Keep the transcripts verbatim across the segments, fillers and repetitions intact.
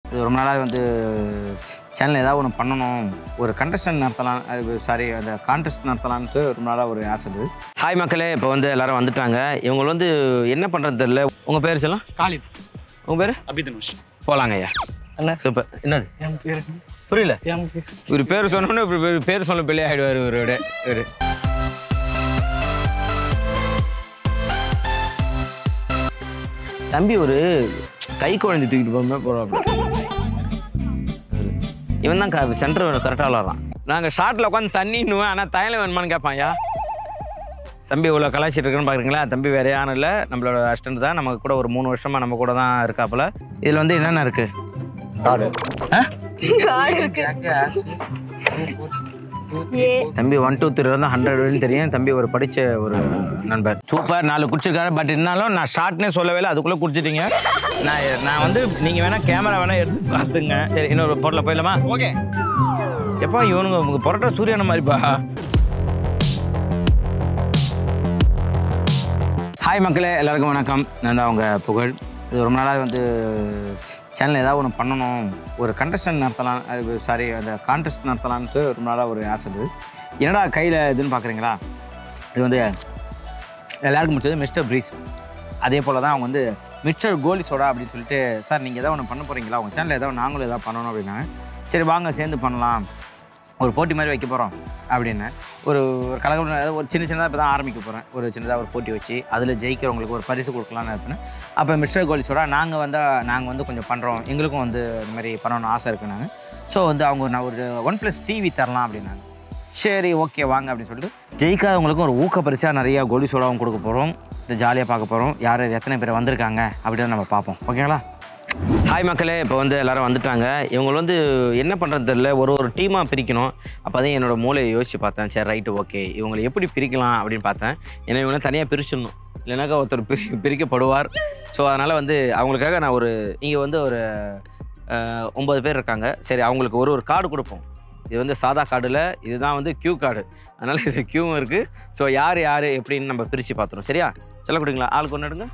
ரொம்ப நாளாக வந்து சேனல் ஏதாவது ஒன்று பண்ணணும், ஒரு கண்டஸ்டன்ட் நடத்தலாம், அது சாரி அந்த கான்டெஸ்ட் நடத்தலான்ட்டு ரொம்ப நாளாக ஒரு ஆசை இருக்குது. ஹாய் மக்களே, இப்போ வந்து எல்லோரும் வந்துட்டாங்க. இவங்க வந்து என்ன பண்ணுறது தெரியல. உங்கள் பேர் சொல்லலாம்? காலித். உங்கள் பேர்? அபிதனுஷ். போகலாங்க ஐயா. என்ன சூப்பர். என்னது என் பேர்? புரியல. என் பேர் ஒரு பேர் சொன்னோன்னே இப்படி பேர் சொல்ல பிள்ளை ஆகிடுவார் இவரோட. ஒரு தம்பி ஒரு கை குழந்தை தூக்கிட்டு போகாம போகிறோம். இவன் தான் க சென்டர் கரெக்டாக விளாட்றான். நாங்கள் ஷார்ட்டில் உட்காந்து தண்ணின்னுவேன், ஆனால் தயலை வேணுமான்னு கேட்பான்யா. தம்பி இவ்வளோ கலாய்ச்சிட்டு இருக்குன்னு பார்க்குறீங்களா? தம்பி வேற யாரும் இல்லை, நம்மளோட அசிஸ்டன்ட் தான். நமக்கு கூட ஒரு மூணு வருஷமாக நம்ம கூட தான் இருக்காப்புல. இதில் வந்து என்னென்ன இருக்குது? கார்டு தம்பி ஒன் டூ த்ரீ வந்து ஹண்ட்ரட்னு தெரியும். தம்பி ஒரு படித்த ஒரு நண்பர். சூப்பர். நாலு குடிச்சிருக்காரு. பட் இருந்தாலும் நான் ஷார்ட்னே சொல்லவே இல்லை, அதுக்குள்ளே குடிச்சிட்டீங்க. நான் நான் வந்து நீங்கள் வேணால் கேமரா வேணால் எடுத்து பார்த்துங்க. சரி, இன்னொரு பொருளை போயிடலாமா? ஓகே. எப்போ இவனுங்க உங்களுக்கு பொரோட்டா சூரியான மாதிரிப்பா. ஹாய் மக்களே, எல்லாருக்கும் வணக்கம். நான் தான் அவங்க புகழ். இது ரொம்ப நாளாக வந்து சேனல் ஏதாவது ஒன்று பண்ணணும், ஒரு கண்டஸ்டன்ட் நடத்தலாம், அது சாரி அந்த கான்டெஸ்ட் நடத்தலான்ட்டு ரொம்ப நாளாக ஒரு ஆசை இருக்குது. என்னடா கையில் இதுன்னு பார்க்குறீங்களா? இது வந்து எல்லாருக்கும் முடிச்சது மிஸ்டர் ப்ரீஸ். அதே போல் தான் அவங்க வந்து மிஸ்டர் கோலி சோடா அப்படின்னு சொல்லிட்டு, சார் நீங்கள் எதாவது ஒன்று பண்ண போகிறீங்களா, உங்கள் சேனலில் ஏதாவது நாங்களும் எதாவது பண்ணணும் அப்படின்னாங்க. சரி வாங்க சேர்ந்து பண்ணலாம், ஒரு போட்டி மாதிரி வைக்க போகிறோம் அப்படின்னு. ஒரு ஒரு கலகம் ஒரு சின்ன சின்னதாக இப்போ தான் ஆரம்பிக்க போகிறேன். ஒரு சின்னதாக ஒரு போட்டி வச்சு அதில் ஜெயிக்கிறவங்களுக்கு ஒரு பரிசு கொடுக்கலான்னு இருப்பேன். அப்போ மிஸ்டர் கோலிஸோட நாங்கள் வந்தால் நாங்கள் வந்து கொஞ்சம் பண்ணுறோம், எங்களுக்கும் வந்து இந்த மாதிரி பண்ணணும்னு ஆசை இருக்குது நாங்கள். ஸோ வந்து அவங்க நான் ஒரு ஒன் ப்ளஸ் டிவி தரலாம் அப்படின்னாங்க. சரி ஓகே வாங்க அப்படின்னு சொல்லிட்டு ஜெயிக்காதவங்களுக்கும் ஒரு ஊக்க பரிசாக நிறையா கோலி சோடாவும் கொடுக்க போகிறோம். இதை ஜாலியாக பார்க்க போகிறோம். யார் எத்தனை பேர் வந்திருக்காங்க அப்படின்னு நம்ம பார்ப்போம். ஓகேங்களா? ஹாய் மக்களே, இப்போ வந்து எல்லோரும் வந்துட்டாங்க. இவங்க வந்து என்ன பண்ணுறது தெரியல, ஒரு ஒரு டீமாக பிரிக்கணும். அப்போ தான் என்னோடய மூளையை யோசித்து பார்த்தேன். சரி ரைட்டு ஓகே, இவங்களை எப்படி பிரிக்கலாம் அப்படின்னு பார்த்தேன். ஏன்னா இவங்களை தனியாக பிரிச்சிடணும், இல்லைனாக்கா ஒருத்தர் பிரி பிரிக்கப்படுவார். ஸோ அதனால் வந்து அவங்களுக்காக நான் ஒரு இங்கே வந்து ஒரு ஒம்பது பேர் இருக்காங்க. சரி, அவங்களுக்கு ஒரு ஒரு கார்டு கொடுப்போம். இது வந்து சாதா கார்டில், இதுதான் வந்து கியூ கார்டு. அதனால் இது கியூவும் இருக்குது. ஸோ யார் யார் எப்படின்னு நம்ம பிரித்து பார்த்துருவோம். சரியா? சொல்ல கொடுங்களா? ஆளுக்கு ஒன்று எடுங்க.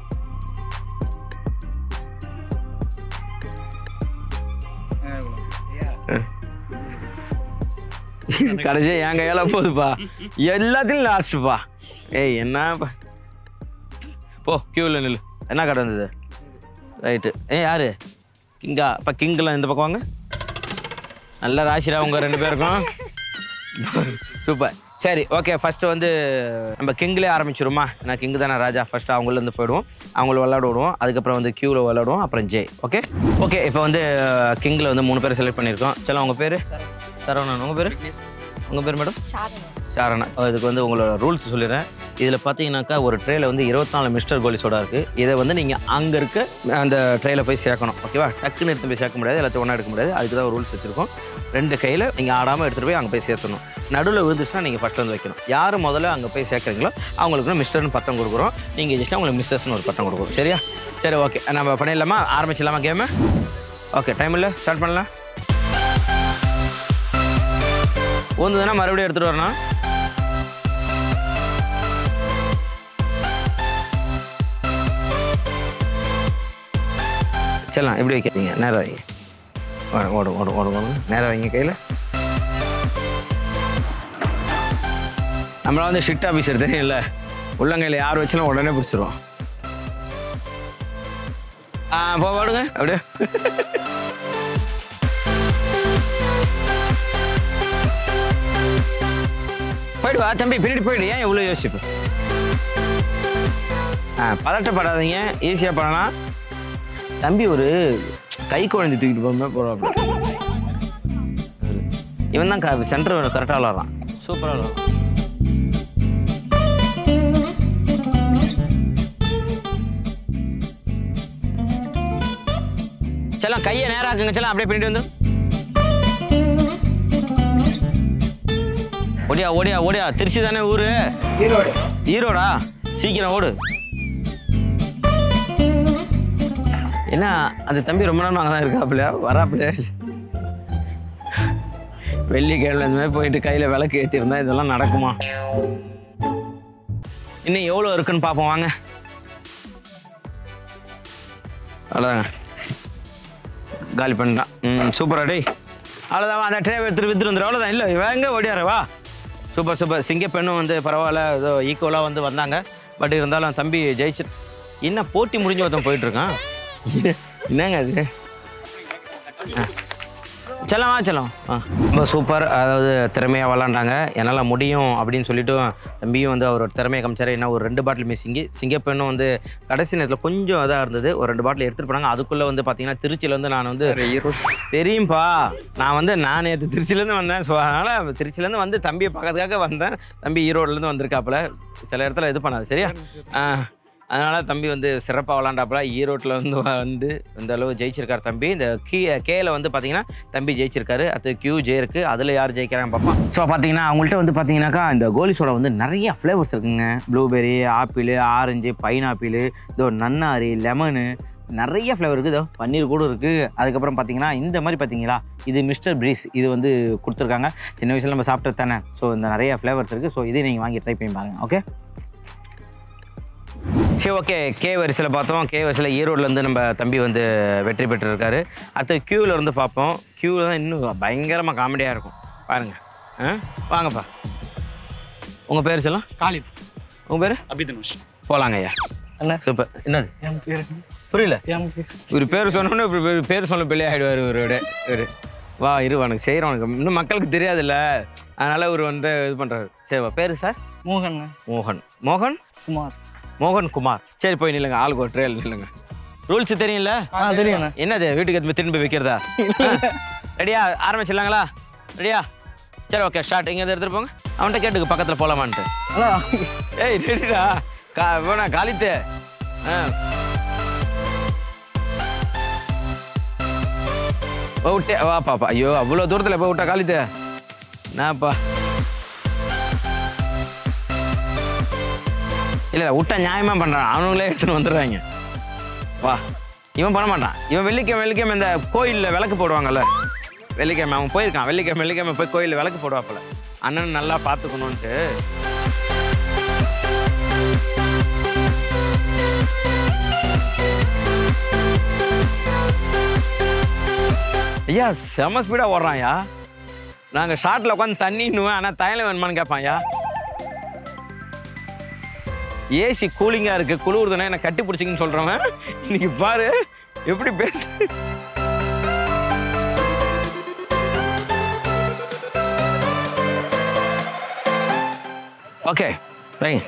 கடைசியா என் கையால போகுதுப்பா, எல்லாத்தையும் லாஸ்ட்டுப்பா. ஏய் என்னப்பா, போ கியூவில் நில்லு. என்ன கடை வந்தது? ரைட்டு. ஏ யாரு? கிங்கா? இப்போ கிங்கெலாம் இந்த பக்கம் வாங்க. நல்ல ராசிரா உங்கள் ரெண்டு பேருக்கும். சூப்பர். சரி ஓகே, ஃபஸ்ட்டு வந்து நம்ம கிங்லேயே ஆரம்பிச்சிருமா? நான் கிங்கு தானே ராஜா. ஃபஸ்ட்டு அவங்களேருந்து போயிடுவோம், அவங்கள விளாட விடுவோம். அதுக்கப்புறம் வந்து கியூவில் விளாடுவோம், அப்புறம் ஜே. Okay okay. இப்போ வந்து கிங்கில் வந்து மூணு பேர் செலக்ட் பண்ணியிருக்கோம். சரி, உங்கள் பேர்? சரவணன். உங்கள் பேர்? உங்கள் பேர் மேடம்? சாரணா. இதுக்கு வந்து உங்களோட ரூல்ஸ் சொல்லிடுறேன். இதில் பார்த்தீங்கன்னாக்கா ஒரு ட்ரேயில் வந்து இருபத்தி நாலு மிஸ்டர் கோலி சோடா இருக்குது. இதை வந்து நீங்கள் அங்கே இருக்க அந்த ட்ரேயில் போய் சேர்க்கணும். ஓகேவா? டக்குன்னு எடுத்து போய் சேர்க்க முடியாது, எல்லாத்தையும் ஒன்றா எடுக்க முடியாது. அதுக்கு தான் ரூல்ஸ் வச்சுருக்கோம். ரெண்டு கையில் நீங்கள் ஆடாமல் எடுத்துகிட்டு போய் அங்கே போய் சேர்த்தணும். நடுவில் விழுந்துச்சுன்னா நீங்கள் ஃபஸ்ட்டு வந்து வைக்கணும். யார் முதல்ல அங்கே போய் சேர்க்குறீங்களோ அவங்களுக்கு மிஸ்டர்னு பட்டம் கொடுக்குறோம். நீங்கள் ஜஸ்ட்டு அவங்களுக்கு மிஸ்டர்ஸ்னு ஒரு பட்டம் கொடுக்குறோம். சரியா? சரி ஓகே, நம்ம பண்ணிடலாமா? ஆரம்பிச்சிடலாமா கேமு? ஓகே, டைம் இல்லை, ஸ்டார்ட் பண்ணலாம். ஊந்துதுன்னா மறுபடியும் எடுத்துகிட்டு வரணும். சரிலாம், எப்படி வைக்கிறீங்க? நேரம் வைங்க. ஓடும் ஓடும் ஓடும் ஓடும் நேரம் வைங்க கையில். நம்மளா வந்து ஷிட் ஆஃபீஸர் தெரியல, உள்ளங்கையில் யார் வச்சுனா உடனே பிடிச்சிருவோம். ஆ போ ஓடுங்க அப்படியே. போயிடு வா தம்பி, பின்னாடி போயிடு. ஏன் இவ்வளோ யோசிப்பு? ஆ பதட்டப்படாதீங்க, ஈஸியாக பண்ணலாம். தம்பி ஒரு கை குழந்தை தூக்கிட்டு போகாம போகிறோம். இவன் தான் க சென்டர் கரெக்டாக விளாட்றான். சூப்பராக விளாட்றான். செல்லாம் கையை நேராக்குங்க. செல்லாம் அப்படியே பின்னாடி வந்து ஓடியா ஓடியா ஓடியா. திருச்சி தானே ஊரு? ஈரோடு. ஈரோடா? சீக்கிரம் ஓடு. என்ன அந்த தம்பி ரொம்ப நேரம் அங்கே தான் இருக்காப்புல, வராப்புல. வெள்ளிக்கிழமை இந்த மாதிரி போயிட்டு கையில் விளக்கு ஏற்றிருந்தா இதெல்லாம் நடக்குமா? இன்னும் எவ்வளோ இருக்குன்னு பார்ப்போம் வாங்க. அவ்வளோதாங்க. காலி பண்ணிட்டான். ம் சூப்பரா டேய். அவ்வளோதான் அந்த ட்ரே எடுத்துட்டு வித்துட்டு வந்துடும். அவ்வளோதான் இல்லை வேங்க ஓடியாரு வா. Super super. சிங்கப்பெண்ணும் வந்து பரவாயில்ல ஏதோ ஈக்குவலாக வந்து வந்தாங்க. பட் இருந்தாலும் தம்பி ஜெயிச்சு என்ன போட்டி முடிஞ்சு ஒருத்தன் போயிட்டுருக்கான். என்னங்க அது செல்லம் வா செல்லம். ஆ ரொம்ப சூப்பர். அதாவது திறமையாக விளாண்டாங்க. என்னால் முடியும் அப்படின்னு சொல்லிட்டு தம்பியும் வந்து அவர் திறமையை காமிச்சார். என்ன ஒரு ரெண்டு பாட்டில் மிஸ்ஸிங்கு. சிங்கப்பெண்ணும் வந்து கடைசி நேரத்தில் கொஞ்சம் இதாக இருந்தது. ஒரு ரெண்டு பாட்டில் எடுத்துகிட்டு போனாங்க. அதுக்குள்ளே வந்து பார்த்தீங்கன்னா திருச்சியிலேருந்து நான் வந்து தெரியும்பா நான் வந்து நான் நேற்று திருச்சியிலேருந்து வந்தேன். ஸோ அதனால் திருச்சியிலேருந்து வந்து தம்பியை பார்க்கறதுக்காக வந்தேன். தம்பி ஈரோடுலேருந்து வந்திருக்காப்புல. சில இடத்துல இது பண்ணாது சரியா. அதனால் தம்பி வந்து சிறப்பாக விளாண்டாப்புல. ஈரோட்டில் வந்து வந்து இந்த அளவு ஜெயிச்சிருக்கார் தம்பி. இந்த கீ கேல வந்து பார்த்தீங்கன்னா தம்பி ஜெயிச்சிருக்காரு. அது கியூ ஜே இருக்குது. அதில் யார் ஜெயிக்கிறாங்க பார்ப்போம். ஸோ பார்த்தீங்கன்னா அவங்கள்ட்ட வந்து பார்த்தீங்கன்னாக்கா இந்த கோலி சோடா வந்து நிறைய ஃப்ளேவர்ஸ் இருக்குங்க. ப்ளூபெர்ரி, ஆப்பிள், ஆரஞ்சு, பைனாப்பிள், இதோ நன்னாரி, லெமனு, நிறைய ஃப்ளேவர் இருக்குது. பன்னீர் கூட இருக்குது. அதுக்கப்புறம் பார்த்தீங்கன்னா இந்த மாதிரி பார்த்தீங்களா இது மிஸ்டர் ப்ரீஸ் இது வந்து கொடுத்துருக்காங்க. சின்ன வயசில் நம்ம சாப்பிட்டது தானே. ஸோ இந்த நிறைய ஃப்ளேவர்ஸ் இருக்குது. ஸோ இதே நீங்கள் வாங்கி ட்ரை பண்ணி பாருங்கள். ஓகே சரி ஓகே. கே வரிசையில் பார்த்தோம். கே வரிசையில் ஈரோட்லேருந்து நம்ம தம்பி வந்து வெற்றி பெற்றிருக்காரு. அடுத்து க்யூவில் இருந்து பார்ப்போம். க்யூவில் தான் இன்னும் பயங்கரமாக காமெடியாக இருக்கும் பாருங்கள். ஆ வாங்கப்பா. உங்கள் பேர் சொல்லலாம்? காலித். உங்கள் பேர்? அபிதனுஷ். போகலாங்க ஐயா. என்ன சூப்பர். என்னது புரியல? ஒரு பேர் சொன்னோன்னே இப்படி பேர் சொல்ல பிள்ளை ஆகிடுவார் இவரோட. இவர் வா இரு உனக்கு செய்கிறோம். உனக்கு இன்னும் மக்களுக்கு தெரியாதுல்ல, அதனால் இவர் வந்து இது பண்ணுறாரு. சரிவா பேர் சார்? மோகன். மோகன். மோகன் குமார். மோகன் குமார். சரி போய் நில்லுங்க. ஆளுக்கு ஒரு ட்ரேல் நில்லுங்க. ரூல்ஸ் தெரியும்ல? தெரியும். என்னது வீட்டுக்கு எதுவுமே திரும்பி வைக்கிறதா? ரெடியா ஆரம்பிச்சிடலாங்களா? ரெடியா? சரி ஓகே ஸ்டார்ட். இங்கே எடுத்துகிட்டு போங்க. அவன்கிட்ட கேட்டுக்கு பக்கத்தில் போகலாமான்ட்டு. ஏய் ரெடிடா கா வேணா காலித்து. ஆ விட்டே வா பாப்பா. ஐயோ அவ்வளோ தூரத்தில் போய் விட்டா காலித்து. நான்ப்பா இல்லை விட்டா நியாயமாக பண்ணுறான். அவனுங்களே எடுத்துன்னு வந்துடுறாங்க. வா இவன் பண்ண மாட்டான். இவன் வெள்ளிக்கிழமை வெள்ளிக்கிழமை இந்த கோயிலில் விளக்கு போடுவாங்கல்ல, வெள்ளிக்கிழமை அவன் போயிருக்கான். வெள்ளிக்கிழமை வெள்ளிக்கிழமை போய் கோயிலில் விளக்கு போடுவாப்பில். அண்ணன் நல்லா பார்த்துக்கணுன்ட்டு. ஐயா செம ஸ்பீடாக ஓடுறான்யா. நாங்கள் ஷார்ட்டில் உட்காந்து தண்ணின்னுவேன். ஆனால் தயல வேணுமான்னு கேட்பான்யா. ஏசி கூலிங்காக இருக்குது, குளிர்துனா என்னை கட்டி பிடிச்சிங்கன்னு சொல்கிறவன் இன்னைக்கு பாரு எப்படி பேச. Okay right.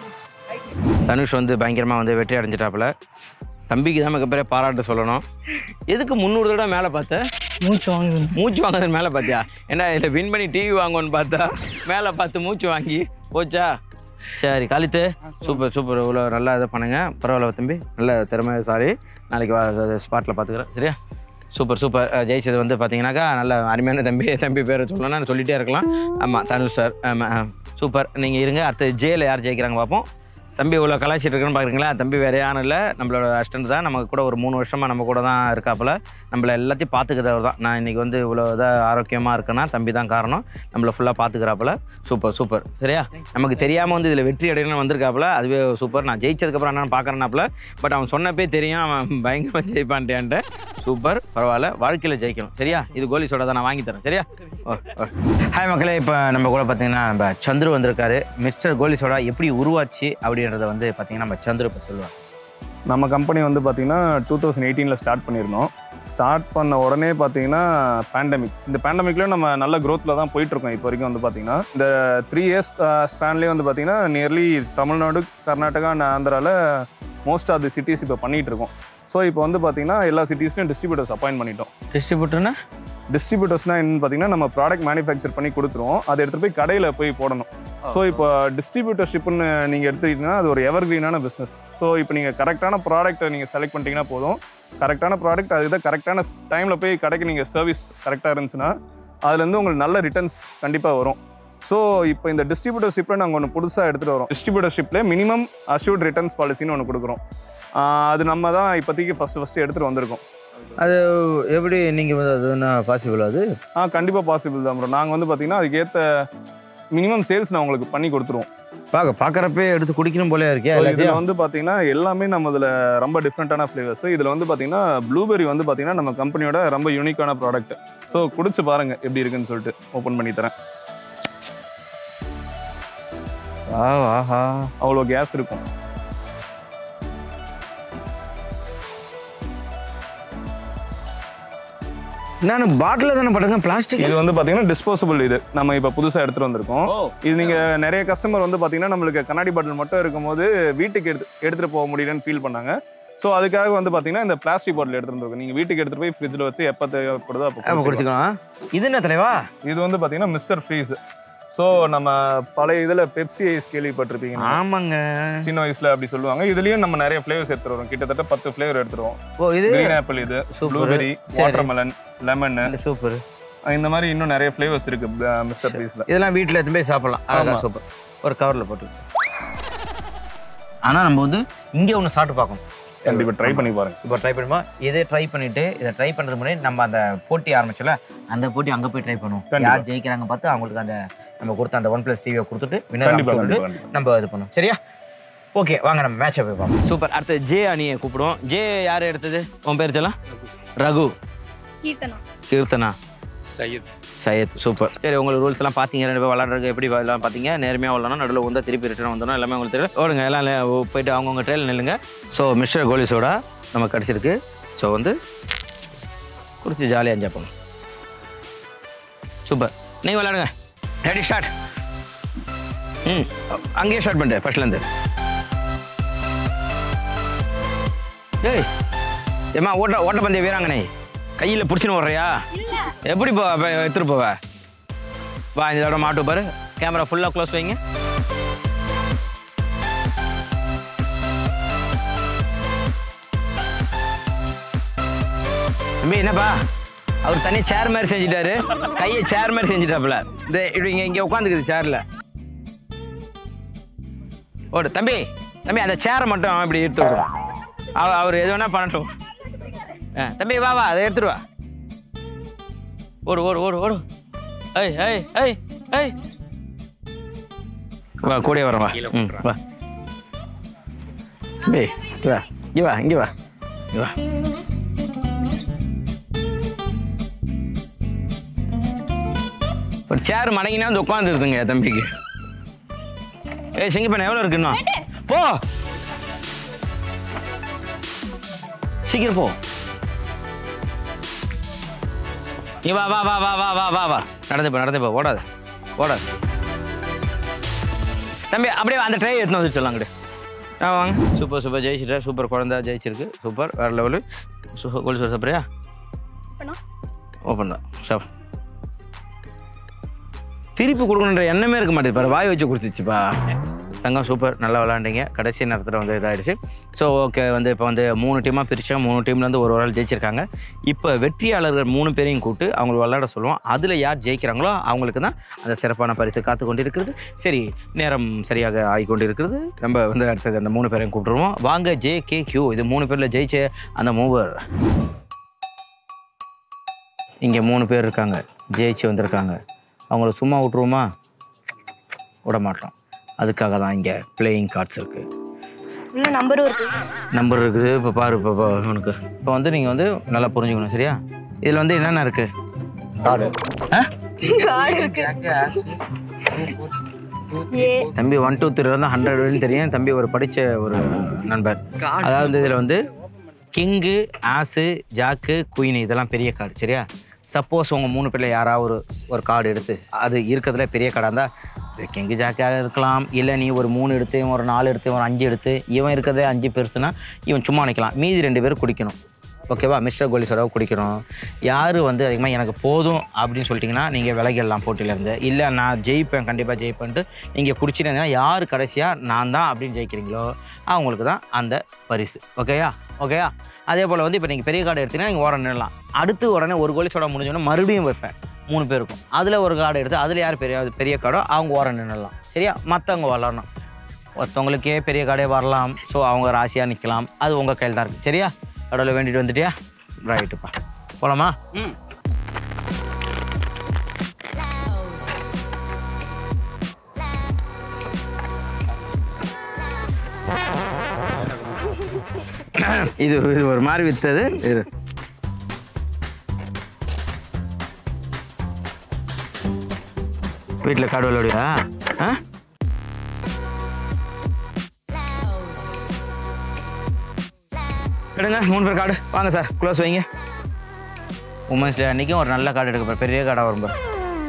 தனுஷ் வந்து பயங்கரமாக வந்து வெற்றி அடைஞ்சிட்டாப்புல. தம்பிக்கு தான் மிகப்பெரிய பாராட்டு சொல்லணும். எதுக்கு முந்நூறு தடவை மேலே பார்த்த? மூச்சு வாங்க மூச்சு வாங்குறது மேலே பார்த்தியா? ஏன்னா இதில் வின் பண்ணி டிவி வாங்குவோன்னு பார்த்தா மேலே பார்த்து மூச்சு வாங்கி போச்சா? சரி காலித்து சூப்பர் சூப்பர். இவ்வளோ நல்லா இதை பண்ணுங்க. பரவாயில்ல தம்பி நல்ல திறமை. சாரி நாளைக்கு ஸ்பாட்டில் பார்த்துக்குறேன் சரியா. Super super. ஜெயிச்சது வந்து பார்த்தீங்கன்னாக்கா நல்ல அருமையான தம்பி. தம்பி பேரை சொல்லணும்னா நான் சொல்லிகிட்டே இருக்கலாம். ஆமாம் தனுஷ் சார். ஆமாம் சூப்பர். நீங்கள் இருங்க. அடுத்து ஜேயில் யார் ஜெயிக்கிறாங்க பார்ப்போம். தம்பி இவ்வளோ கலாச்சிட்டு இருக்குன்னு பார்க்குறீங்களா? தம்பி வேறு யாரும் இல்லை, நம்மளோட அசிஸ்டன்ட் தான். நமக்கு கூட ஒரு மூணு வருஷமாக நம்ம கூட தான் இருக்காப்புல. நம்மளை எல்லாத்தையும் பார்த்துக்கிறவர் தான். நான் இன்றைக்கி வந்து இவ்வளோ இதாக ஆரோக்கியமாக இருக்கேன்னா தம்பி தான் காரணம். நம்மளை ஃபுல்லாக பார்த்துக்கிறாப்புல. சூப்பர் சூப்பர் சரியா. நமக்கு தெரியாமல் வந்து இதில் வெற்றி அடையணும்னு வந்திருக்காப்புல. அதுவே சூப்பர். நான் ஜெயிச்சதுக்கப்புறம் என்னென்னு பார்க்குறேன்னாப்புல. பட் அவன் சொன்னப்பே தெரியும் அவன் பயங்கரமாக ஜெயிப்பான்ட்டேன்ட்டு. சூப்பர் பரவாயில்ல. வாழ்க்கையில் ஜெயிக்கணும் சரியா. இது கோலி சோடா தான் நான் வாங்கி தரேன் சரியா. ஓ ஹாய் மக்களே. இப்போ நம்ம கூட பார்த்தீங்கன்னா நம்ம சந்துரு வந்திருக்காரு. மிஸ்டர் கோலி சோடா எப்படி உருவாச்சு அப்படின்றத வந்து பார்த்தீங்கன்னா நம்ம சந்துரு இப்போ சொல்லுவார். நம்ம கம்பெனி வந்து பார்த்திங்கன்னா டூ தௌசண்ட் எயிட்டீனில் ஸ்டார்ட் பண்ணியிருந்தோம். ஸ்டார்ட் பண்ண உடனே பார்த்தீங்கன்னா பேண்டமிக். இந்த பேண்டமிக்கில் நம்ம நல்ல க்ரோத்தில் தான் போயிட்டுருக்கோம் இப்போ வரைக்கும். வந்து பார்த்திங்கன்னா இந்த த்ரீ இயர்ஸ் ஸ்பேன்லேயே வந்து பார்த்திங்கன்னா நியர்லி தமிழ்நாடு, கர்நாடகா அண்ட் ஆந்திராவில் மோஸ்ட் ஆஃப் தி சிட்டிஸ் இப்போ பண்ணிகிட்ருக்கோம். ஸோ இப்போ வந்து பார்த்திங்கன்னா எல்லா சிட்டிஸ்லையும் டிஸ்ட்ரிபியூட்டர்ஸ் அப்பாயின்ட் பண்ணிட்டோம். டிஸ்ட்ரிபியூட்டர்னா டிஸ்ட்ரிபியூட்டர்ஸ்னால் என்னன்னு பார்த்தீங்கன்னா நம்ம ப்ராடக்ட் மேனுஃபேக்சர் பண்ணி கொடுத்துருவோம். அதை எடுத்துகிட்டு போய் கடையில் போய் போடணும். ஸோ இப்போ டிஸ்ட்ரிபியூட்டர்ஷிப்னு நீங்கள் எடுத்துக்கிட்டிங்கன்னா அது ஒரு எவர் கிரீனான பிஸ்னஸ். ஸோ இப்போ நீங்கள் கரெக்டான ப்ராடக்ட்டை நீங்கள் செலக்ட் பண்ணிட்டீங்கன்னா போதும். கரெக்டான ப்ராடக்ட் அதுதான் கரெக்டான டைமில் போய் கடைக்கு நீங்கள் சர்வீஸ் கரெக்டாக இருந்துச்சுன்னா அதுலேருந்து உங்களுக்கு நல்ல ரிட்டர்ன்ஸ் கண்டிப்பாக வரும். ஸோ இப்போ இந்த டிஸ்ட்ரிபியூட்டர்ஷிப்பில் நாங்கள் ஒன்று புதுசாக எடுத்துகிட்டு வரோம். டிஸ்ட்ரிபியூட்டர்ஷிப்பில் மினிமம் அஷ்யூர்ட் ரிட்டர்ன்ஸ் பாலிசின்னு ஒன்று கொடுக்குறோம். அது நம்ம தான் இப்போதைக்கு ஃபஸ்ட்டு ஃபஸ்ட்டு எடுத்துகிட்டு வந்திருக்கோம். அது எப்படி நீங்கள் வந்து அது என்ன பாசிபிள்? அது ஆ கண்டிப்பாக பாசிபிள் தான் ப்ரோ. நாங்கள் வந்து பார்த்திங்கன்னா அதுக்கேற்ற மினிமம் சேல்ஸ் நான் உங்களுக்கு பண்ணி கொடுத்துருவோம். பார்க்க பார்க்குறப்பே எடுத்து குடிக்கணும் போல இருக்கே. இதில் வந்து பார்த்தீங்கன்னா எல்லாமே நம்ம இதில் ரொம்ப டிஃப்ரெண்ட்டான ஃப்ளேவர்ஸ். இதில் வந்து பார்த்தீங்கன்னா ப்ளூபெரி வந்து பார்த்தீங்கன்னா நம்ம கம்பெனியோட ரொம்ப யூனிக்கான ப்ராடக்ட். ஸோ குடிச்சு பாருங்கள் எப்படி இருக்குன்னு சொல்லிட்டு ஓப்பன் பண்ணி தரேன். ஆஹா, அவ்வளோ கேஸ் இருக்கும். நான் பாட்டில் தானே போட்டுங்க, பிளாஸ்டிக். இது வந்து பார்த்தீங்கன்னா டிஸ்போசபிள். இது நம்ம இப்போ புதுசாக எடுத்துகிட்டு வந்திருக்கோம். இது நீங்கள் நிறைய கஸ்டமர் வந்து பார்த்தீங்கன்னா நம்மளுக்கு கண்ணாடி பாட்டில் மட்டும் இருக்கும்போது வீட்டுக்கு எடுத்து எடுத்துகிட்டு போக முடியலன்னு ஃபீல் பண்ணாங்க. ஸோ அதுக்காக வந்து பார்த்தீங்கன்னா இந்த பிளாஸ்டிக் பாட்டில் எடுத்துகிட்டு வந்துருக்கோம். நீங்கள் வீட்டுக்கு எடுத்துகிட்டு போய் ஃப்ரிட்ஜில் வச்சு எப்போ தேவைப்படுதோ அப்போ குடிச்சிக்கலாம். இது என்ன தலைவா? இது வந்து பார்த்தீங்கன்னா மிஸ்டர் ஃப்ரீஸ். ஸோ நம்ம பழைய இதில் பெப்சி ஐஸ் கேள்விப்பட்டிருப்பீங்க. ஆமாங்க, சின்ன வயசில் அப்படி சொல்லுவாங்க. இதுலேயும் நம்ம நிறைய ஃப்ளேவர்ஸ் எடுத்துகிட்டு வரோம். கிட்டத்தட்ட பத்து ஃப்ளேவர் எடுத்துருவோம். ஓ, இது கிரீன் ஆப்பிள், இது ப்ளூபெரி, வாட்டர்மெலன், லெமன், சூப்பர். இந்த மாதிரி இன்னும் நிறைய ஃப்ளேவர்ஸ் இருக்கு மிஸ்டர் ஃப்ரீஸ்ல. இதெல்லாம் வீட்டில் எடுத்து போய் சாப்பிடலாம். அழகா சூப்பர். ஒரு கவரில் போட்டு. ஆனால் நம்ம வந்து இங்கே ஒன்று சாப்பிட்டு பார்க்கணும். கண்டிப்பாக ட்ரை பண்ணி பாருங்க. இப்போ ட்ரை பண்ணுமா? இதை ட்ரை பண்ணிட்டு இதை ட்ரை பண்ணுறது முன்னாடி நம்ம அந்த போட்டி ஆரம்பிச்சோம்ல, அந்த போட்டி அங்கே போய் ட்ரை பண்ணுவோம். யார் ஜெயிக்கிறாங்க பார்த்து அவங்களுக்கு அந்த நம்ம கொடுத்த அந்த ஒன் பிளஸ் டிவியை கொடுத்துட்டு வினர் நம்ம இது பண்ணுவோம். சரியா? ஓகே, வாங்க நம்ம மேட்சை போய் பார்ப்போம். சூப்பர். அடுத்து ஜே அணியை கூப்பிடுவோம். ஜே யார் எடுத்தது? உன் பேர் சொல்லலாம். ரகு, கீர்த்தனா, கீர்த்தனா, சையத், சையத். சூப்பர். சரி, உங்களுக்கு ரூல்ஸ் எல்லாம் பார்த்தீங்க. ரெண்டு பேர் விளாட்றதுக்கு எப்படி எல்லாம் பார்த்தீங்க. நேர்மையாக விளாடணும், நடுவில் வந்து திருப்பி ரிட்டர்ன் வந்துடும். எல்லாமே உங்களுக்கு தெரியும். ஓடுங்க, எல்லாம் போயிட்டு அவங்கவுங்க ட்ரெயில் நில்லுங்க. ஸோ மிஸ்டர் கோலி சோடா நம்ம கிடச்சிருக்கு. ஸோ வந்து குடிச்சு ஜாலியாக என்ஜாய் பண்ணும். சூப்பர். நீங்கள் விளாடுங்க. Ready, start. ம், அங்கேயே ஸ்டார்ட் பண்ணிட்டு ஃபர்ஸ்ட்லேருந்து. ஏய் ஏம்மா, ஓட்ட ஓட்டப்பந்தய வீராங்கனை கையில் பிடிச்சின்னு ஓடுறியா? எப்படி போ எடுத்துட்டு போவ? வா, இந்த தடவை மாட்டு பாரு. கேமரா ஃபுல்லாக க்ளோஸ் வைங்க. தம்பி என்னப்பா, அவர் தனி சேர் மாதிரி செஞ்சுட்டாரு. கையை சேர் மாதிரி செஞ்சுட்டாப்புல. இந்த இப்படி இங்கே இங்கே உட்காந்துக்குது சேரில். ஓடு தம்பி. தம்பி அந்த சேரை மட்டும் இப்படி எடுத்து விடுவோம். அவர் அவர் எது வேணா பண்ணட்டும். ஆ தம்பி வா வா, அதை எடுத்துட்டு வா. ஓடு ஓடு ஓடு ஓடு. ஐய் ஐய் ஐய் ஐய் வா, கூடயே வரேன். வா ம் வா தம்பி, வா இங்கே வா, இங்கே வா, இங்கே வா. ஒரு சேர் மடங்கினா வந்து உட்காந்துருதுங்க தம்பிக்கு. ஏய் சிங்கப்பண்ண எவ்வளோ இருக்குன்னா போ, சீக்கிரம் போ. நீ வா வா வா வா வா வா வா வா நடந்து போ, நடந்து போ. ஓடாது ஓடாது தம்பி. அப்படியே அந்த ட்ரை எடுத்துன்னு வந்து சொல்லாங்கடு. ஆ வாங்க. Super super, ஜெயிச்சிட்டா. சூப்பர், குழந்தை ஜெயிச்சிருக்கு. சூப்பர், வேறு லெவலு. கோலி சோறு சாப்பிட்றியா? ஓப்பன் தான் சாப். திருப்பி கொடுக்கணுன்ற எண்ணமே இருக்க மாட்டேது பாரு, வாய் வச்சு கொடுத்துச்சுப்பா. தங்கம் சூப்பர், நல்லா விளாண்டிங்க. கடைசி நேரத்தில் வந்து இதாகிடுச்சு. ஸோ ஓகே, வந்து இப்போ வந்து மூணு டீமாக பிரித்தோம். மூணு டீம்லேருந்து ஒரு ஒரு ஆள் ஜெயிச்சிருக்காங்க. இப்போ வெற்றியாளர்கள் மூணு பேரையும் கூப்பிட்டு அவங்களை விளையாட சொல்லுவோம். அதில் யார் ஜெயிக்கிறாங்களோ அவங்களுக்கு தான் அந்த சிறப்பான பரிசு காத்து கொண்டு இருக்கிறது. சரி, நேரம் சரியாக ஆகிக்கொண்டு இருக்கிறது. நம்ம வந்து அடுத்தது அந்த மூணு பேரையும் கூப்பிட்டுருவோம். வாங்க ஜே கே கியூ. இது மூணு பேரில் ஜெயிச்ச அந்த மூவர். இங்கே மூணு பேர் இருக்காங்க, ஜெயிச்சு வந்திருக்காங்க. அவங்கள சும்மா விட்ருவோமா? விட மாட்டோம். அதுக்காக தான் இங்கே பிளேயிங் கார்ட்ஸ் இருக்குது. இன்னும் நம்பரும் இருக்குது. நம்பர் இருக்குது. இப்போ பாரு, இப்போ உனக்கு இப்போ வந்து நீங்கள் வந்து நல்லா புரிஞ்சுக்கணும். சரியா? இதில் வந்து என்னென்ன இருக்குது? கார்டு. ஆ கார்டு இருக்கு. தம்பி ஒன் டூ த்ரீ வந்து ஹண்ட்ரட்னு தெரியும். தம்பி ஒரு படித்த ஒரு நண்பர். அதாவது இதில் வந்து கிங்கு, ஆஸு, ஜாக்கு, குயின் இதெல்லாம் பெரிய கார்டு. சரியா? சப்போஸ் உங்கள் மூணு பேரில் யாராவது ஒரு ஒரு கார்டு எடுத்து அது இருக்கிறதுல பெரிய கார்டாக இருந்தால் இது கிங்கு ஜாக்காக இருக்கலாம். இல்லை நீ ஒரு மூணு எடுத்து, ஒரு நாலு எடுத்து, ஒரு அஞ்சு எடுத்து, இவன் இருக்கிறதே அஞ்சு பெருசுனா இவன் சும்மா நிற்கலாம். மீதி ரெண்டு பேரும் குடிக்கணும். ஓகேவா? மிஸ்டர் கோலி சோடாவை குடிக்கணும். யார் வந்து அதிகமாக எனக்கு போதும் அப்படின்னு சொல்லிட்டிங்கன்னா நீங்கள் விலகிடலாம் போட்டியிலேருந்து. இல்லை நான் ஜெயிப்பேன், கண்டிப்பாக ஜெயிப்பேன்ட்டு நீங்கள் குடிச்சிருந்தீங்கன்னா யார் கடைசியாக நான் தான் அப்படின்னு ஜெயிக்கிறீங்களோ அவங்களுக்கு தான் அந்த பரிசு. ஓகேயா? ஓகேயா? அதே போல் வந்து இப்போ நீங்கள் பெரிய கார்டு எடுத்தீங்கன்னா நீங்கள் ஓரம் நின்னலாம். அடுத்து உடனே ஒரு கோலி சோடா முடிஞ்சோன்னா மறுபடியும் வைப்பேன் மூணு பேருக்கும். அதில் ஒரு கார்டு எடுத்து அதில் யார் பெரிய பெரிய கார்டோ அவங்க ஓரம் நின்னலாம். சரியா? மற்றவங்க விளாடணும். ஒருத்தவங்களுக்கே பெரிய கார்டே வரலாம். ஸோ அவங்க ராசியாக நிற்கலாம். அது உங்கள் கையில் தான் இருக்குது. சரியா? கடவுளை வேண்டிட்டு வந்துட்டியா? ரைட்டுப்பா, போலாமா? ம் இது இது ஒரு மாதிரி வித்தது இது வீட்டில் காடு விளையாடுயா ஆ எடுங்க மூணு பேர் கார்டு வாங்க சார் க்ளோஸ் வைங்க உமன்ஸ் டே அன்றைக்கும் ஒரு நல்ல கார்டு எடுக்க பெரிய கார்டாக வரும் பாரு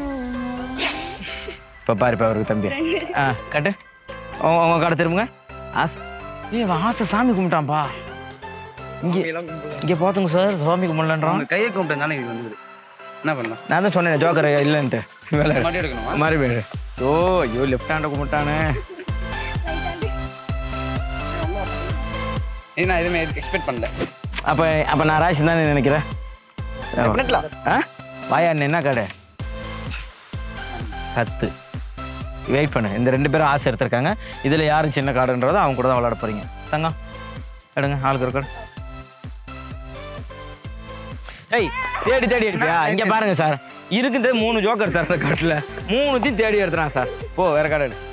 இப்போ பாரு இப்போ அவருக்கு தம்பி ஆ கட்டு உங்கள் கார்டு திரும்புங்க ஆசை ஏ ஆசை சாமி கும்பிட்டான்ப்பா இங்கே இங்கே பார்த்துங்க சார் சாமி கும்பிடலன்றான் கையை கும்பிட்டு தானே இது வந்து என்ன பண்ணலாம் நான் தான் சொன்னேன் ஜோக்கர் இல்லைன்ட்டு வேலை மாட்டி எடுக்கணுமா மாறி போயிடு ஓ ஐயோ லெஃப்ட் ஹேண்டை கும்பிட்டானே இது நான் எதுவுமே எக்ஸ்பெக்ட் பண்ணல அப்போ அப்போ நான் ராசி தானே நினைக்கிறேன் பண்ணிக்கலாம் ஆ வாயா என்ன கடை பத்து வெயிட் பண்ணு இந்த ரெண்டு பேரும் ஆசை எடுத்திருக்காங்க இதில் யாரும் சின்ன கார்டுன்றதோ அவங்க கூட தான் விளையாட போகிறீங்க தங்கம் எடுங்க ஆளுக்கு ஒரு கார்டு ஏய் தேடி தேடி எடுப்பியா இங்கே பாருங்க சார் இருக்குது மூணு ஜோக்கர் சார் அந்த காட்டில் மூணுத்தையும் தேடி எடுத்துறான் சார் போ வேற கார்டு எடு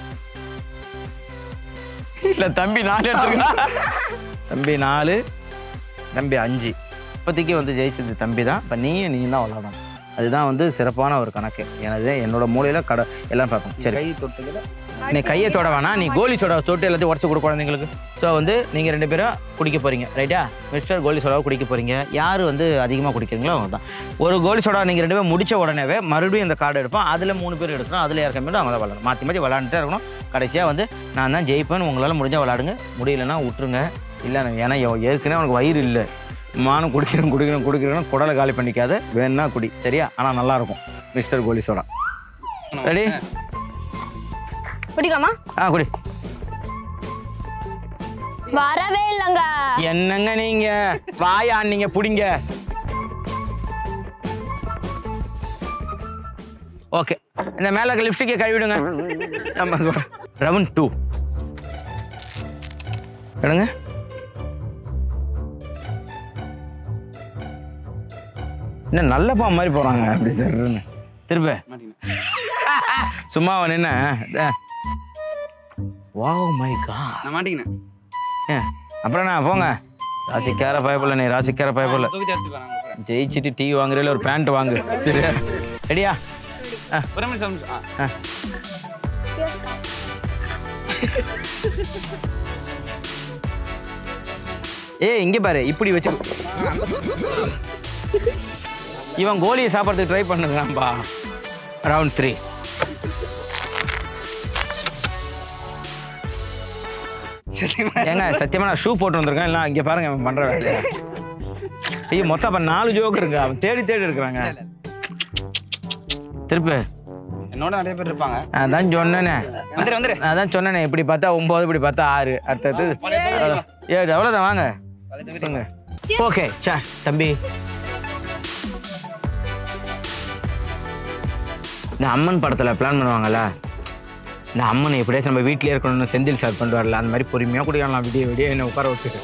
இல்லை தம்பி நாலு எடுத்துருக்கா தம்பி நாலு தம்பி அஞ்சு இப்போதைக்கு வந்து ஜெயிச்சது தம்பி தான் இப்போ நீ நீ தான் விளாடணும் அதுதான் வந்து சிறப்பான ஒரு கணக்கு எனது என்னோட மூலையில் கடை எல்லாம் பார்க்கணும் சரி கை தொட்டுக்கல நீ கையை தொட வேணாம் நீ கோலி சோடா தொட்டு எல்லாத்தையும் உடச்சு கொடு குழந்தைங்களுக்கு ஸோ வந்து நீங்கள் ரெண்டு பேரும் குடிக்க போகிறீங்க ரைட்டா மிஸ்டர் கோலி சோடாவை குடிக்க போகிறீங்க யார் வந்து அதிகமாக குடிக்கிறீங்களோ அவங்க தான் ஒரு கோலி சோடா நீங்கள் ரெண்டு பேரும் முடித்த உடனேவே மறுபடியும் இந்த கார்டு எடுப்போம் அதில் மூணு பேர் எடுக்கணும் அதில் யார் கம்மியோ அவங்க தான் விளாடணும் மாற்றி மாற்றி விளாண்டுட்டே இருக்கணும் கடைசியாக வந்து நான் தான் ஜெயிப்பேன்னு உங்களால் முடிஞ்சால் விளாடுங்க முடியலன்னா விட்டுருங்க இல்லை ஏன்னா ஏற்கனவே உனக்கு வயிறு இல்லை மானம் குடிக்கிறேன் குடிக்கிறேன் குடிக்கிறேன்னு குடலை காலி பண்ணிக்காத வேணுன்னா குடி சரியா ஆனால் நல்லாயிருக்கும் மிஸ்டர் கோலி சோடா ரெடி குடிக்கலாமா ஆ குடி வரவே இல்லைங்க என்னங்க நீங்க வாயா நீங்க புடிங்க ஓகே இந்த மேல லிப்ஸ்டிக்கை கழுவிடுங்க நம்ம ரவுண்ட் டூ எடுங்க என்ன நல்ல பா மாதிரி போறாங்க அப்படி சார் திரும்ப சும்மா நின்ன வாவ் மை காட் நான் மாட்டிக்கினேன் ஏ அப்புறம் நான் போங்க ராசிக்கார பயப்படல நீ ராசிக்கார பயப்படல தொகுதி எடுத்துக்கலாம் ஜெயிச்சுட்டு டீ வாங்குறதுல ஒரு பேண்ட் வாங்கு சரியா ரெடியா ஒரு நிமிஷம் ஆ ஏய் இங்கே பாரு இப்படி வச்சு இவன் கோலியை சாப்பிட்றதுக்கு ட்ரை பண்ணுறான்பா ரவுண்ட் த்ரீ ஏங்க சத்தியமா நான் ஷூ போட்டு வந்திருக்கேன் இல்லை இங்கே பாருங்க அவன் பண்ணுற வேலையை ஐயோ மொத்தம் அப்போ நாலு ஜோக்கு இருக்கு அவன் தேடி தேடி இருக்கிறாங்க திருப்பி என்னோட நிறைய பேர் இருப்பாங்க அதான் சொன்னேனே வந்துரு வந்துரு அதான் சொன்னேனே இப்படி பார்த்தா ஒம்பது இப்படி பார்த்தா ஆறு அடுத்தது ஏழு எவ்வளோதான் வாங்க ஓகே சார் தம்பி இந்த அம்மன் படத்தில் பிளான் பண்ணுவாங்கல்ல இந்த அம்மன் எப்படியாச்சும் நம்ம வீட்டிலே இருக்கணும்னு செந்தில் சார் பண்ணிட்டு வரல அந்த மாதிரி பொறுமையாக குடிக்கலாம் விடிய விடிய என்ன உட்கார விட்டுட்டு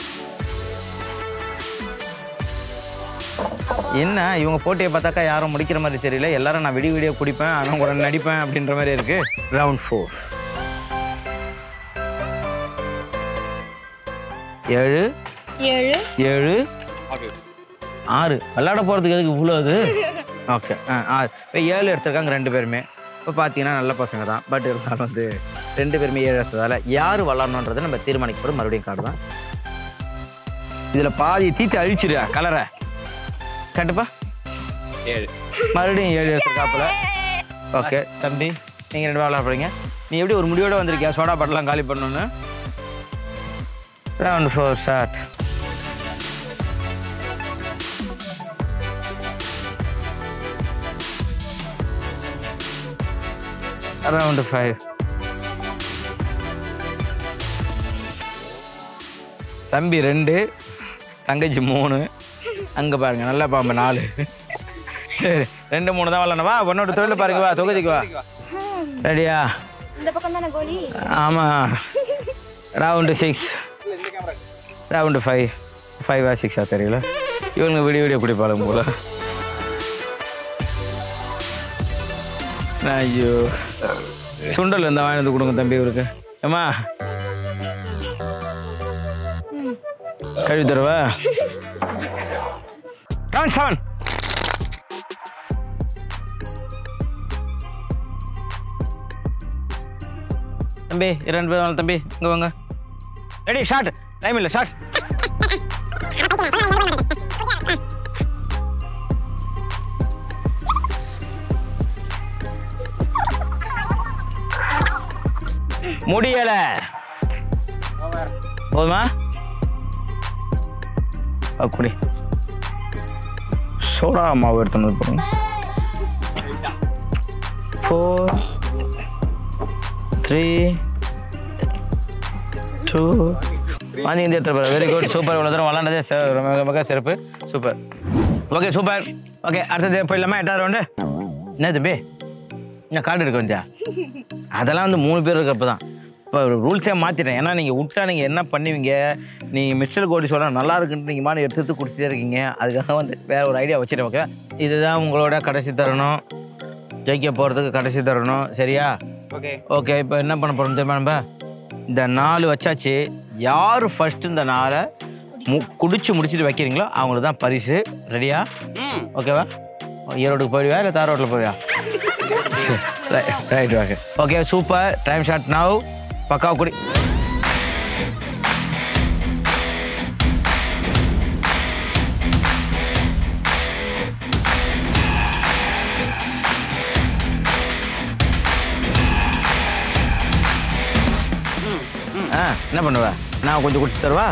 என்ன இவங்க போட்டியை பார்த்தாக்கா யாரும் முடிக்கிற மாதிரி தெரியல எல்லாரும் நான் விடிய விடிய குடிப்பேன் ஆனால் உடனே நடிப்பேன் அப்படின்ற மாதிரி இருக்கு ரவுண்ட் ஃபோர் ஏழு ஏழு ஏழு ஆறு விளையாட போகிறதுக்கு எதுக்கு இவ்வளோ அது ஓகே ஆ ஆறு இப்போ ஏழு எடுத்திருக்காங்க ரெண்டு பேருமே இப்போ பார்த்தீங்கன்னா நல்ல பசங்க தான் பட் இருந்தாலும் வந்து ரெண்டு பேருமே ஏழு எடுத்ததால் யார் விளாட்ணுன்றதை நம்ம தீர்மானிக்க போகிறோம் மறுபடியும் காட்டுதான் இதில் பாதி தீத்து அழிச்சிரு கலரை கட்டுப்பா ஏழு மறுபடியும் ஏழு எடுத்துருக்காப்புல ஓகே தம்பி நீங்கள் ரெண்டு விளாட போகிறீங்க நீ எப்படி ஒரு முடிவோட வந்திருக்கியா சோடா பாட்டெலாம் காலி பண்ணணுன்னு round four short round five தம்பி ரெண்டு தங்கச்சி மூணு அங்கே பாருங்க நல்லா பாம்பு நாலு சரி ரெண்டு மூணு தான் வரலண்ணா வா உன்னோட தொழில் பாருங்க வா தொகுதிக்கு வா ரெடியா இந்த பக்கம் தானே கோலி ஆமாம் ரவுண்டு சிக்ஸ் ரவுண்டு ஃபைவ் ஃபைவா சிக்ஸா தெரியல இவங்க விடிய விடிய குடிப்பாளுங்க போல ஐயோ சுண்டல் இருந்தால் வாங்கி வந்து கொடுங்க தம்பி இவருக்கு ஏம்மா கழுவி தருவா ரவுண்ட் செவன் தம்பி இரண்டு பேர் தம்பி இங்கே வாங்க ரெடி ஷார்ட் டைம் இல்லை ஷார்ட் முடியல போதுமா குடி சோடா மாவு எடுத்து போடுங்க ஃபோர் த்ரீ டூ வாங்கி இந்த இடத்துல வெரி குட் சூப்பர் இவ்வளோ தூரம் விளாண்டதே மிக சிறப்பு சூப்பர் ஓகே சூப்பர் ஓகே அடுத்தது போயிடலாமா எட்டாவது ரவுண்டு என்ன தம்பி என்ன கார்டு இருக்கு வந்தா அதெல்லாம் வந்து மூணு பேர் இருக்கப்போ தான் இப்போ ரூல்ஸே மாற்றிட்டேன் ஏன்னா நீங்கள் விட்டா நீங்கள் என்ன பண்ணுவீங்க நீங்கள் மிஸ்டர் கோடி சொல்ல நல்லா இருக்குன்ட்டு நீங்கள் மாதிரி எடுத்து எடுத்து குடிச்சிட்டே இருக்கீங்க அதுக்காக வந்து வேறு ஒரு ஐடியா வச்சுட்டேன் ஓகே இதுதான் உங்களோட கடைசி தரணும் ஜெயிக்க போகிறதுக்கு கடைசி தரணும் சரியா ஓகே ஓகே இப்போ என்ன பண்ண போகிறோம் தெரியுமா நம்ம இந்த நாலு வச்சாச்சு யார் ஃபர்ஸ்ட் இந்த நாளை மு குடிச்சு முடிச்சுட்டு வைக்கிறீங்களோ அவங்களுக்கு தான் பரிசு ரெடியா ஓகேவா ஈரோடுக்கு போயிடுவா இல்லை தார் ரோட்டில் போவியா right okay okay super time short now பக்காவா குடி ஆ என்ன பண்ணுவ நான் கொஞ்சம் குடிச்சு தருவா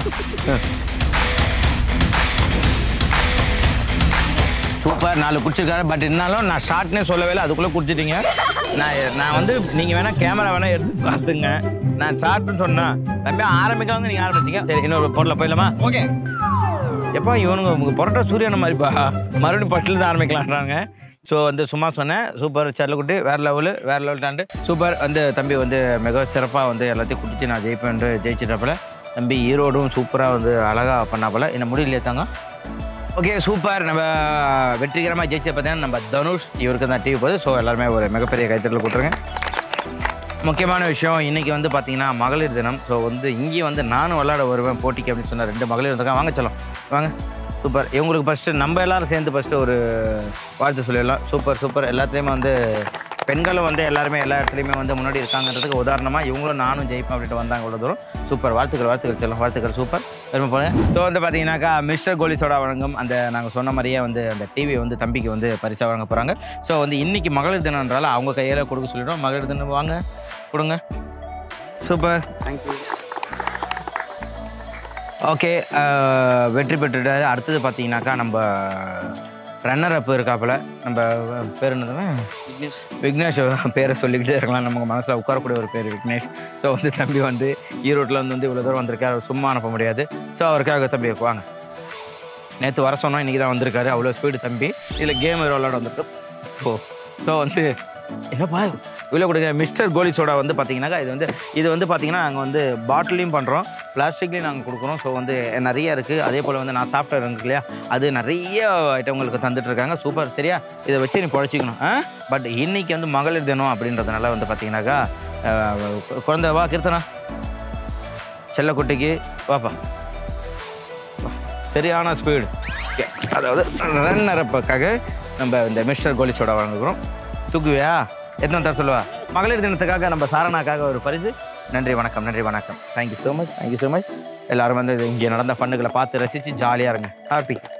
சூப்பர் நாலு குடிச்சிருக்காரு பட் இருந்தாலும் நான் ஷார்ட்னே சொல்லவே இல்லை அதுக்குள்ளே குடிச்சிட்டீங்க நான் நான் வந்து நீங்கள் வேணால் கேமரா வேணால் எடுத்து பார்த்துங்க நான் ஷார்ட்னு சொன்னேன் தம்பி ஆரம்பிக்காம நீங்கள் ஆரம்பிச்சிங்க சரி இன்னொரு பொருளை போயிடலாமா ஓகே எப்போ இவனுங்க உங்களுக்கு பொரோட்டா சூரியன மாதிரிப்பா மறுபடியும் ஃபஸ்ட்லேருந்து ஆரம்பிக்கலான்றாங்க ஸோ வந்து சும்மா சொன்னேன் சூப்பர் செல்லக்குட்டி வேறு லெவலு வேறு லெவல் தாண்டு சூப்பர் வந்து தம்பி வந்து மிக சிறப்பாக வந்து எல்லாத்தையும் குடிச்சு நான் ஜெயிப்பேன் ஜெயிச்சிட்டப்பல தம்பி ஈரோடும் சூப்பராக வந்து அழகாக பண்ணாப்பல என்ன முடியலையே தாங்க ஓகே சூப்பர் நம்ம வெற்றிகரமாக ஜெயிச்ச பார்த்தீங்கன்னா நம்ம தனுஷ் இவருக்கு தான் டிவி போகுது ஸோ எல்லாருமே ஒரு மிகப்பெரிய கைத்தட்டல் கொடுத்துருங்க முக்கியமான விஷயம் இன்றைக்கி வந்து பார்த்தீங்கன்னா மகளிர் தினம் ஸோ வந்து இங்கேயும் வந்து நானும் விளையாட வருவேன் போட்டிக்கு அப்படின்னு சொன்னால் ரெண்டு மகளிர் இருக்காங்க வாங்க சொல்லும் வாங்க சூப்பர் இவங்களுக்கு ஃபஸ்ட்டு நம்ம எல்லோரும் சேர்ந்து ஃபஸ்ட்டு ஒரு வாழ்த்து சொல்லிடலாம் சூப்பர் சூப்பர் எல்லாத்துலேயுமே வந்து பெண்களும் வந்து எல்லாருமே எல்லா இடத்துலையுமே வந்து முன்னாடி இருக்காங்கிறதுக்கு உதாரணமாக இவங்களும் நானும் ஜெயிப்பேன் அப்படின்ட்டு வந்தாங்க இவ்வளோ தூரம் சூப்பர் வாழ்த்துக்கள் வாழ்த்துக்கள் செல்லும் வாழ்த்துக்கள் சூப்பர் பெருமை போங்க ஸோ வந்து பார்த்தீங்கன்னாக்கா மிஸ்டர் கோலி சோடா வழங்கும் அந்த நாங்கள் சொன்ன மாதிரியே வந்து அந்த டிவி வந்து தம்பிக்கு வந்து பரிசாக வழங்க போகிறாங்க ஸோ வந்து இன்றைக்கி மகளிர் தினம்ன்றால அவங்க கையில் கொடுக்க சொல்லிவிட்டோம் மகளிர் தினம் வாங்க கொடுங்க சூப்பர் தேங்க்யூ ஓகே வெற்றி பெற்றுட்டு அடுத்தது பார்த்தீங்கன்னாக்கா நம்ம ரன்னர் அப் இருக்காப்புல நம்ம பேர் என்னதுன்னா விக்னேஷ் பேரை சொல்லிக்கிட்டே இருக்கலாம் நமக்கு மனசில் உட்காரக்கூடிய ஒரு பேர் விக்னேஷ் ஸோ வந்து தம்பி வந்து ஈரோட்டில் வந்து வந்து இவ்வளோ தூரம் வந்திருக்காரு சும்மா அனுப்ப முடியாது ஸோ அவருக்காக தம்பி வாங்க நேற்று வர சொன்னோம் இன்றைக்கி தான் வந்திருக்காரு அவ்வளோ ஸ்பீடு தம்பி இதில் கேம் விளையாட வந்துருக்கு ஸோ ஸோ வந்து என்னப்பா இவ்வளோ கொடுக்குற மிஸ்டர் கோலி சோடா வந்து பார்த்தீங்கன்னாக்கா இது வந்து இது வந்து பார்த்தீங்கன்னா நாங்கள் வந்து பாட்டிலையும் பண்ணுறோம் பிளாஸ்டிக்லேயும் நாங்கள் கொடுக்குறோம் ஸோ வந்து நிறைய இருக்குது அதே போல் வந்து நான் சாப்பிட்டது இருக்கு இல்லையா அது நிறைய ஐட்டங்களுக்கு தந்துட்டுருக்காங்க சூப்பர் சரியா இதை வச்சு நீ பொழைச்சிக்கணும் ஆ பட் இன்றைக்கி வந்து மகளிர் தினம் அப்படின்றதுனால வந்து பார்த்தீங்கன்னாக்கா குழந்தை வா கீர்த்தனா செல்லக்குட்டிக்கு வாப்பா சரியான ஸ்பீடு அதாவது ரன் அரப்புக்காக நம்ம இந்த மிஸ்டர் கோலி சோடா வழங்குகிறோம் தூக்குவியா எத்தனை தர சொல்லுவா மகளிர் தினத்துக்காக நம்ம சாரணாக்காக ஒரு பரிசு நன்றி வணக்கம் நன்றி வணக்கம் thank you so much thank you so much எல்லோரும் வந்து இங்கே நடந்த ஃபண்டுகளை பார்த்து ரசித்து ஜாலியாக இருங்க ஹாப்பி